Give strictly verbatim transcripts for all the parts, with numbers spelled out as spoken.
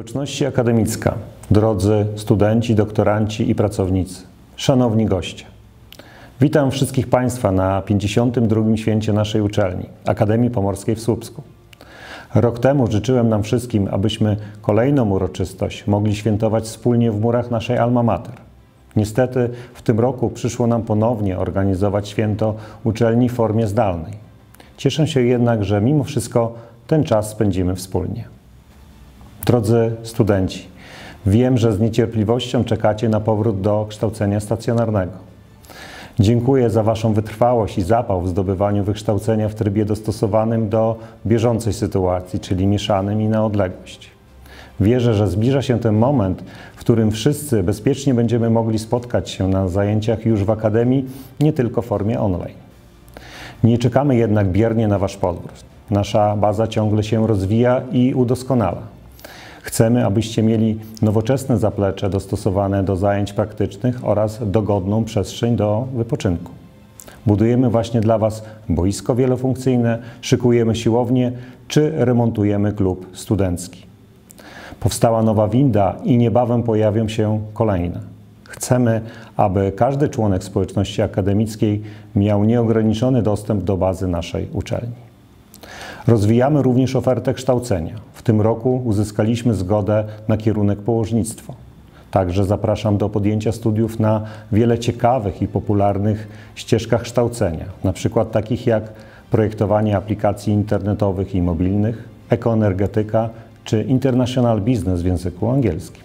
Społeczności akademicka, drodzy studenci, doktoranci i pracownicy, szanowni goście. Witam wszystkich Państwa na pięćdziesiątym drugim święcie naszej uczelni, Akademii Pomorskiej w Słupsku. Rok temu życzyłem nam wszystkim, abyśmy kolejną uroczystość mogli świętować wspólnie w murach naszej alma mater. Niestety w tym roku przyszło nam ponownie organizować święto uczelni w formie zdalnej. Cieszę się jednak, że mimo wszystko ten czas spędzimy wspólnie. Drodzy studenci, wiem, że z niecierpliwością czekacie na powrót do kształcenia stacjonarnego. Dziękuję za Waszą wytrwałość i zapał w zdobywaniu wykształcenia w trybie dostosowanym do bieżącej sytuacji, czyli mieszanym i na odległość. Wierzę, że zbliża się ten moment, w którym wszyscy bezpiecznie będziemy mogli spotkać się na zajęciach już w Akademii, nie tylko w formie online. Nie czekamy jednak biernie na Wasz powrót. Nasza baza ciągle się rozwija i udoskonala. Chcemy, abyście mieli nowoczesne zaplecze dostosowane do zajęć praktycznych oraz dogodną przestrzeń do wypoczynku. Budujemy właśnie dla Was boisko wielofunkcyjne, szykujemy siłownię czy remontujemy klub studencki. Powstała nowa winda i niebawem pojawią się kolejne. Chcemy, aby każdy członek społeczności akademickiej miał nieograniczony dostęp do bazy naszej uczelni. Rozwijamy również ofertę kształcenia. W tym roku uzyskaliśmy zgodę na kierunek położnictwo. Także zapraszam do podjęcia studiów na wiele ciekawych i popularnych ścieżkach kształcenia, na przykład takich jak projektowanie aplikacji internetowych i mobilnych, ekoenergetyka czy international business w języku angielskim.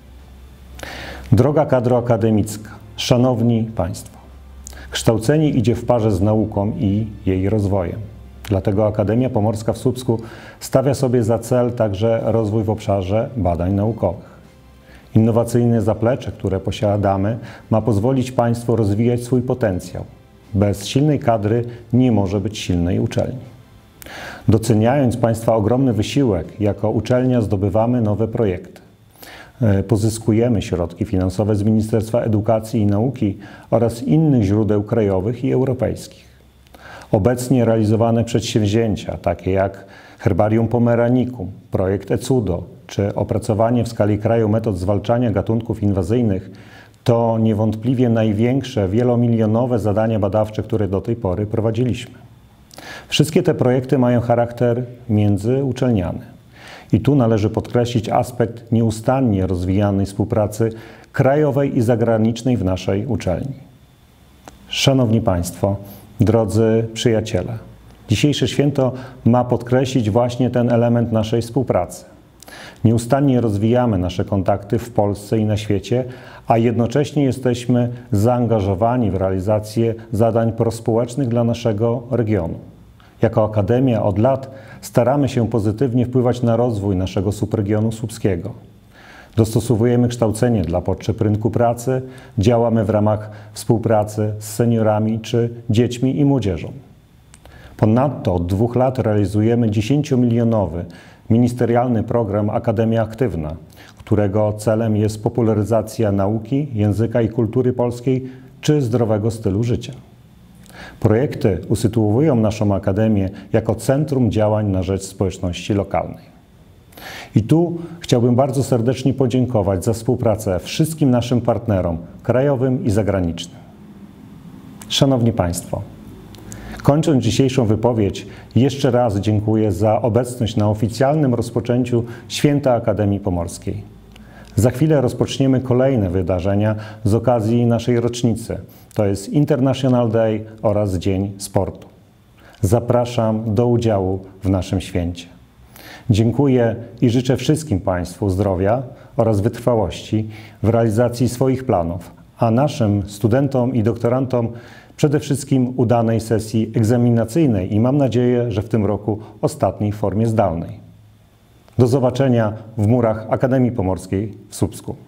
Droga kadro akademicka, szanowni Państwo, kształcenie idzie w parze z nauką i jej rozwojem. Dlatego Akademia Pomorska w Słupsku stawia sobie za cel także rozwój w obszarze badań naukowych. Innowacyjne zaplecze, które posiadamy, ma pozwolić Państwu rozwijać swój potencjał. Bez silnej kadry nie może być silnej uczelni. Doceniając Państwa ogromny wysiłek, jako uczelnia zdobywamy nowe projekty. Pozyskujemy środki finansowe z Ministerstwa Edukacji i Nauki oraz innych źródeł krajowych i europejskich. Obecnie realizowane przedsięwzięcia, takie jak Herbarium Pomeranikum, projekt ECUDO czy opracowanie w skali kraju metod zwalczania gatunków inwazyjnych, to niewątpliwie największe wielomilionowe zadania badawcze, które do tej pory prowadziliśmy. Wszystkie te projekty mają charakter międzyuczelniany. I tu należy podkreślić aspekt nieustannie rozwijanej współpracy krajowej i zagranicznej w naszej uczelni. Szanowni Państwo, drodzy przyjaciele, dzisiejsze święto ma podkreślić właśnie ten element naszej współpracy. Nieustannie rozwijamy nasze kontakty w Polsce i na świecie, a jednocześnie jesteśmy zaangażowani w realizację zadań prospołecznych dla naszego regionu. Jako Akademia od lat staramy się pozytywnie wpływać na rozwój naszego subregionu słupskiego. Dostosowujemy kształcenie dla potrzeb rynku pracy, działamy w ramach współpracy z seniorami czy dziećmi i młodzieżą. Ponadto od dwóch lat realizujemy dziesięciomilionowy ministerialny program Akademia Aktywna, którego celem jest popularyzacja nauki, języka i kultury polskiej czy zdrowego stylu życia. Projekty usytuowują naszą Akademię jako centrum działań na rzecz społeczności lokalnej. I tu chciałbym bardzo serdecznie podziękować za współpracę wszystkim naszym partnerom krajowym i zagranicznym. Szanowni Państwo, kończąc dzisiejszą wypowiedź, jeszcze raz dziękuję za obecność na oficjalnym rozpoczęciu Święta Akademii Pomorskiej. Za chwilę rozpoczniemy kolejne wydarzenia z okazji naszej rocznicy, to jest International Day oraz Dzień Sportu. Zapraszam do udziału w naszym święcie. Dziękuję i życzę wszystkim Państwu zdrowia oraz wytrwałości w realizacji swoich planów, a naszym studentom i doktorantom przede wszystkim udanej sesji egzaminacyjnej i mam nadzieję, że w tym roku ostatniej w formie zdalnej. Do zobaczenia w murach Akademii Pomorskiej w Słupsku.